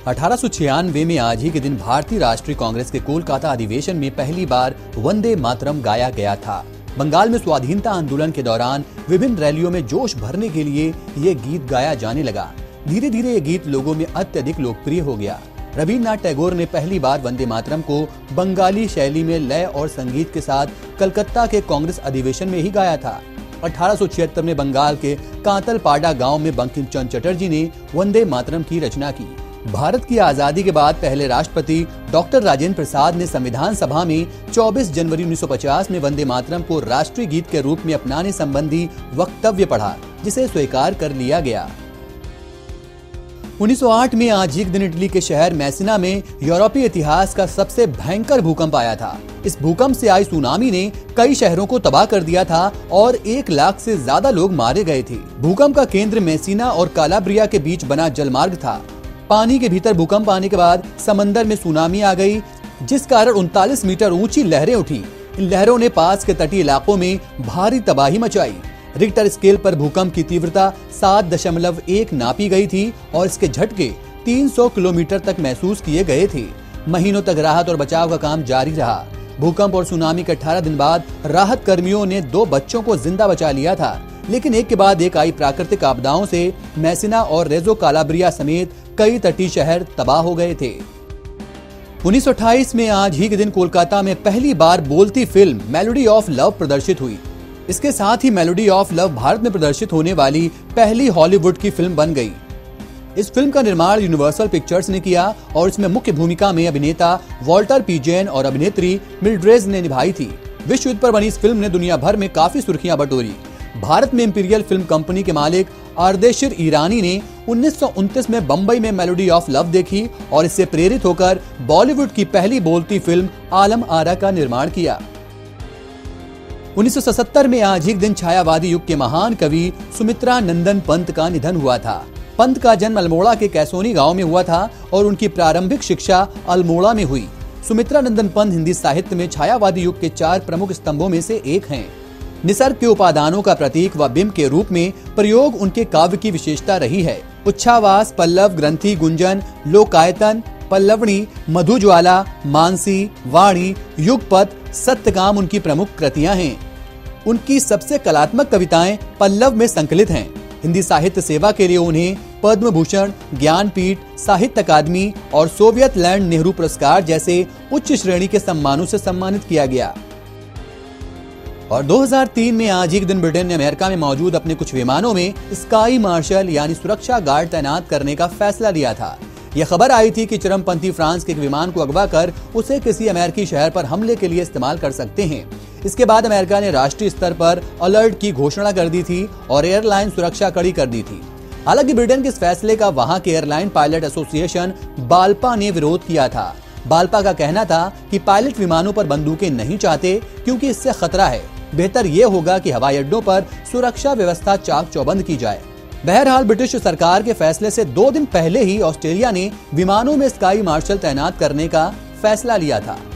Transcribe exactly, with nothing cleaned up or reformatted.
अठारह सौ छियानवे में आज ही के दिन भारतीय राष्ट्रीय कांग्रेस के कोलकाता अधिवेशन में पहली बार वंदे मातरम गाया गया था। बंगाल में स्वाधीनता आंदोलन के दौरान विभिन्न रैलियों में जोश भरने के लिए ये गीत गाया जाने लगा। धीरे धीरे ये गीत लोगों में अत्यधिक लोकप्रिय हो गया। रविन्द्रनाथ टैगोर ने पहली बार वंदे मातरम को बंगाली शैली में लय और संगीत के साथ कलकत्ता के कांग्रेस अधिवेशन में ही गाया था। अठारह सौ छिहत्तर में बंगाल के कांतलपाड़ा गांव में बंकिम चंद्र चटर्जी ने वंदे मातरम की रचना की। भारत की आजादी के बाद पहले राष्ट्रपति डॉक्टर राजेंद्र प्रसाद ने संविधान सभा में चौबीस जनवरी उन्नीस सौ पचास में वंदे मातरम को राष्ट्रीय गीत के रूप में अपनाने संबंधी वक्तव्य पढ़ा, जिसे स्वीकार कर लिया गया। उन्नीस सौ आठ में आज ही के दिन इटली के शहर मैसिना में यूरोपीय इतिहास का सबसे भयंकर भूकंप आया था। इस भूकंप से आई सुनामी ने कई शहरों को तबाह कर दिया था और एक लाख से ज्यादा लोग मारे गए थे। भूकंप का केंद्र मैसिना और कालाब्रिया के बीच बना जलमार्ग था। पानी के भीतर भूकंप आने के बाद समंदर में सुनामी आ गई, जिस कारण उनतालीस मीटर ऊंची लहरें उठी। इन लहरों ने पास के तटीय इलाकों में भारी तबाही मचाई। रिक्टर स्केल पर भूकंप की तीव्रता सात दशमलव एक नापी गई थी और इसके झटके तीन सौ किलोमीटर तक महसूस किए गए थे। महीनों तक राहत और बचाव का काम जारी रहा। भूकंप और सुनामी के अठारह दिन बाद राहत कर्मियों ने दो बच्चों को जिंदा बचा लिया था, लेकिन एक के बाद एक आई प्राकृतिक आपदाओं से मैसिना और रेजो कालाब्रिया समेत कई तटीय शहर तबाह हो गए थे। उन्नीस सौ अट्ठाईस में आज ही के दिन कोलकाता में पहली बार बोलती फिल्म मेलोडी ऑफ लव प्रदर्शित हुई। इसके साथ ही मेलोडी ऑफ लव भारत में प्रदर्शित होने वाली पहली हॉलीवुड की फिल्म बन गई। इस फिल्म का निर्माण यूनिवर्सल पिक्चर्स ने किया और इसमें मुख्य भूमिका में अभिनेता वॉल्टर पीजेन और अभिनेत्री मिल्ड्रेड ने निभाई थी। विश्व युद्ध पर बनी इस फिल्म ने दुनिया भर में काफी सुर्खियां बटोरी। भारत में इंपीरियल फिल्म कंपनी के मालिक आर्देशिर ईरानी ने उन्नीस सौ उनतीस में बंबई में मेलोडी ऑफ लव देखी और इससे प्रेरित होकर बॉलीवुड की पहली बोलती फिल्म आलम आरा का निर्माण किया। उन्नीस सौ सतहत्तर में आज ही दिन छायावादी युग के महान कवि सुमित्रा नंदन पंत का निधन हुआ था। पंत का जन्म अल्मोड़ा के कैसोनी गांव में हुआ था और उनकी प्रारंभिक शिक्षा अल्मोड़ा में हुई। सुमित्रा नंदन पंत हिंदी साहित्य में छायावादी युग के चार प्रमुख स्तंभों में से एक हैं। निसर्ग के उपादानों का प्रतीक व बिंब के रूप में प्रयोग उनके काव्य की विशेषता रही है। उच्छ्वास, पल्लव, ग्रंथि, गुंजन, लोकायतन, पल्लवनी, मधुज्वाला, मानसी, वाणी, युगपत, सत्यकाम उनकी प्रमुख कृतियां हैं। उनकी सबसे कलात्मक कविताएं पल्लव में संकलित हैं। हिंदी साहित्य सेवा के लिए उन्हें पद्म भूषण, ज्ञानपीठ, साहित्य अकादमी और सोवियत लैंड नेहरू पुरस्कार जैसे उच्च श्रेणी के सम्मानों से सम्मानित किया गया। और दो हज़ार तीन में आज ही के दिन ब्रिटेन ने अमेरिका में मौजूद अपने कुछ विमानों में स्काई मार्शल यानी सुरक्षा गार्ड तैनात करने का फैसला लिया था। यह खबर आई थी कि चरमपंथी फ्रांस के एक विमान को अगवा कर उसे किसी अमेरिकी शहर पर हमले के लिए इस्तेमाल कर सकते हैं। इसके बाद अमेरिका ने राष्ट्रीय स्तर पर अलर्ट की घोषणा कर दी थी और एयरलाइन सुरक्षा कड़ी कर दी थी। हालांकि ब्रिटेन के इस फैसले का वहां के एयरलाइन पायलट एसोसिएशन बाल्पा ने विरोध किया था। बाल्पा का कहना था कि पायलट विमानों पर बंदूकें नहीं चाहते क्योंकि इससे खतरा है। बेहतर ये होगा कि हवाई अड्डों पर सुरक्षा व्यवस्था चाक चौबंद की जाए। बहरहाल ब्रिटिश सरकार के फैसले से दो दिन पहले ही ऑस्ट्रेलिया ने विमानों में स्काई मार्शल तैनात करने का फैसला लिया था।